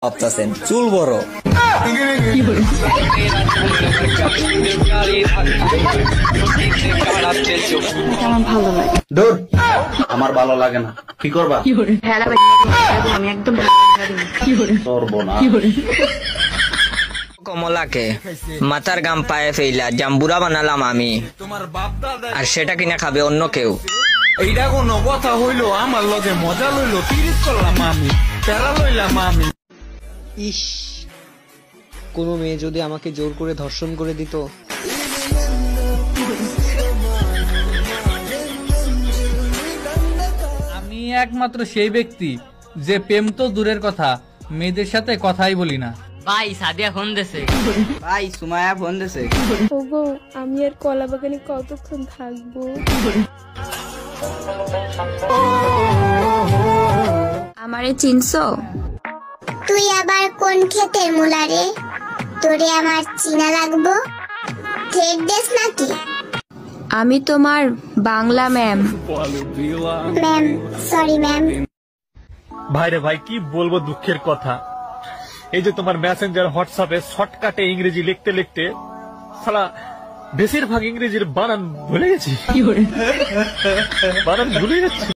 ভাবতেছেন চুল বড়। আমার ভালো লাগে। দূর, আমার ভালো লাগে না। কি করবা? আমি একদম কমলাকে মাথার গাম পায়ে ফেইলা জাম্বুরা বানালাম আমি, আর সেটা কিনা খাবে অন্য কেউ। এইটা কোনো কথা হইলো? আমার লগে মজা লইলো, তিরিশ করলাম আমি, প্যারা লইলাম আমি। ইস, কোনো মেয়ে যদি আমাকে জোর করে ধর্ষণ করে দিত। আমি একমাত্র সেই ব্যক্তি যে প্রেম তো দূরের কথা, মেয়েদের সাথে কথাই বলি না। ভাই সাদিয়া ফোন দেছে। ভাই সুমায়া ফোন দিছে। ওগো, আমি আর কলা বাগানে কতক্ষণ থাকবো? আমারে চিনছো? তুই আবার কোন ক্ষেতের মুলা রে? তোরে আমার চিনা লাগবো? থ্রেড দেশ নাকি? আমি তোমার Bangla ma'am. Ma'am, sorry ma'am. ভাইরে ভাই, কি বলবো দুঃখের কথা। এই যে তোমার মেসেঞ্জার হোয়াটসঅ্যাপে শর্টকাটে ইংরেজি লিখতে লিখতে সালা বেশিরভাগ ইংরেজির বানান ভুলে গেছি। বানান ভুলে যাচ্ছি।